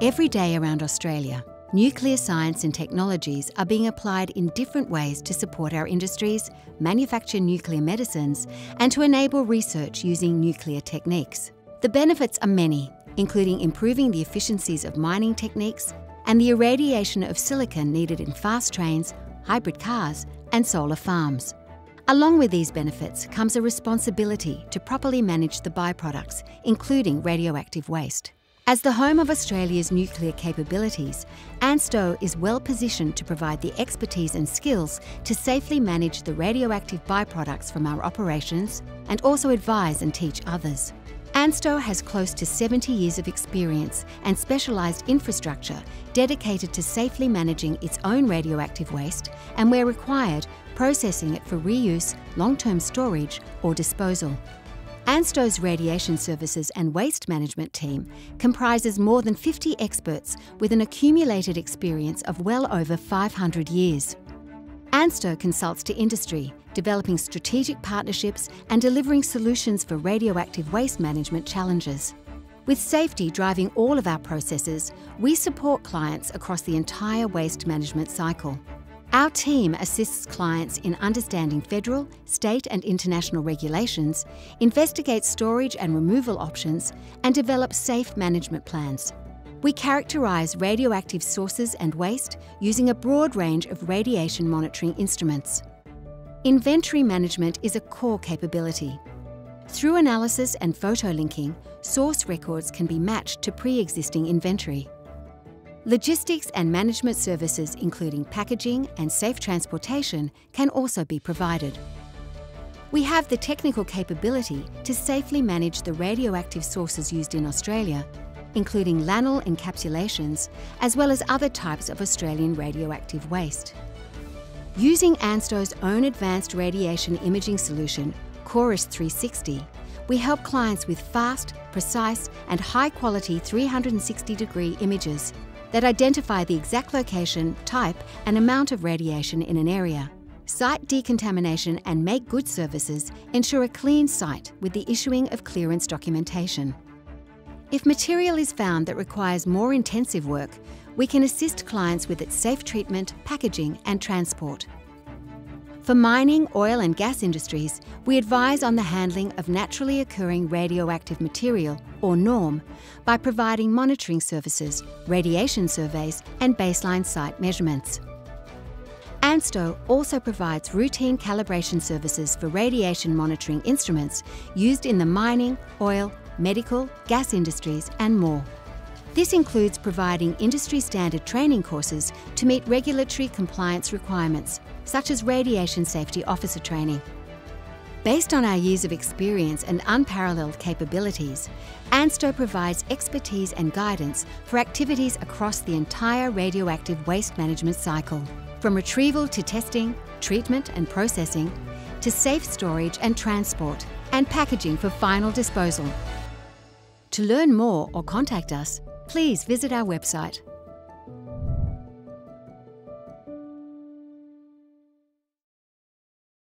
Every day around Australia, nuclear science and technologies are being applied in different ways to support our industries, manufacture nuclear medicines, and to enable research using nuclear techniques. The benefits are many, including improving the efficiencies of mining techniques and the irradiation of silicon needed in fast trains, hybrid cars, and solar farms. Along with these benefits comes a responsibility to properly manage the byproducts, including radioactive waste. As the home of Australia's nuclear capabilities, ANSTO is well positioned to provide the expertise and skills to safely manage the radioactive byproducts from our operations and also advise and teach others. ANSTO has close to 70 years of experience and specialised infrastructure dedicated to safely managing its own radioactive waste and, where required, processing it for reuse, long-term storage or disposal. ANSTO's Radiation Services and Waste Management team comprises more than 50 experts with an accumulated experience of well over 500 years. ANSTO consults to industry, developing strategic partnerships and delivering solutions for radioactive waste management challenges. With safety driving all of our processes, we support clients across the entire waste management cycle. Our team assists clients in understanding federal, state and international regulations, investigates storage and removal options, and develops safe management plans. We characterise radioactive sources and waste using a broad range of radiation monitoring instruments. Inventory management is a core capability. Through analysis and photo linking, source records can be matched to pre-existing inventory. Logistics and management services, including packaging and safe transportation, can also be provided. We have the technical capability to safely manage the radioactive sources used in Australia, including lanol encapsulations, as well as other types of Australian radioactive waste. Using ANSTO's own advanced radiation imaging solution, Chorus 360, we help clients with fast, precise and high-quality 360-degree images that identify the exact location, type and amount of radiation in an area. Site decontamination and make good services ensure a clean site with the issuing of clearance documentation. If material is found that requires more intensive work, we can assist clients with its safe treatment, packaging and transport. For mining, oil and gas industries, we advise on the handling of naturally occurring radioactive material, or NORM, by providing monitoring services, radiation surveys and baseline site measurements. ANSTO also provides routine calibration services for radiation monitoring instruments used in the mining, oil, medical, gas industries and more. This includes providing industry-standard training courses to meet regulatory compliance requirements, such as Radiation Safety Officer training. Based on our years of experience and unparalleled capabilities, ANSTO provides expertise and guidance for activities across the entire radioactive waste management cycle, from retrieval to testing, treatment and processing, to safe storage and transport, and packaging for final disposal. To learn more or contact us, please visit our website.